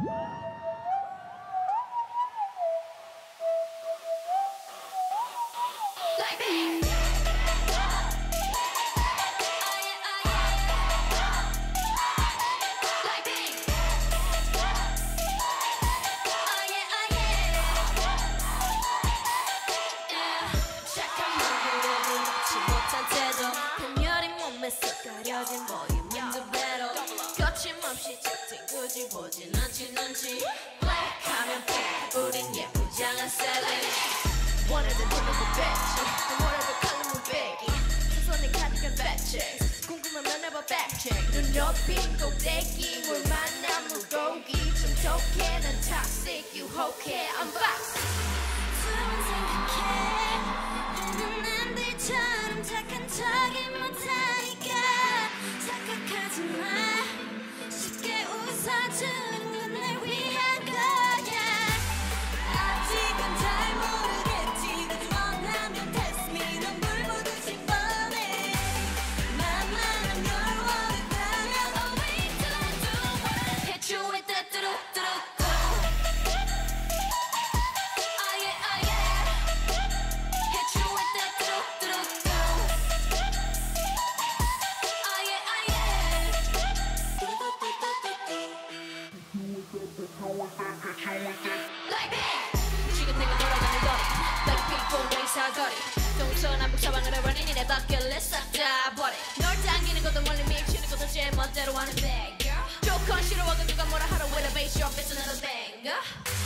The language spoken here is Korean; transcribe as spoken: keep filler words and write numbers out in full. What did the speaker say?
가려진 보이면 두 배로 거침없이 채팅 굳이 보진 않지 눈치 블랙하면 핑크 우린 예쁘지 않은 셀리 원해도 부르고 뺐지 원해도 칼로 빼기 두 손에 가득한 배치 궁금하면 해봐 팩check 눈 높인 꼭대기 물 만난 물고기 춤촉해 난 toxic 유혹해 I'm box 두번 생각해 너는 남들처럼 착한 척이 못하니까 착각하지 마 쉽게 웃어주는 건 날 위한 거야 아직은 잘 모르겠지 그래도 원하면 test me 넌 물보듯이 뻔해 만만한 걸 원했다면 Oh wait till I do wanna hit you with that 뚜루뚜루 지금 내가 돌아가는 거리 백핑 사거리 동서남북 사방을 해버린 이내 덕길을 싹 다 버려 널 당기는 것도 멀리 미치는 것도 제 멋대로 하는 bad girl 조건 싫어하고 누가 뭐라 하러 with a bass your bitch another banger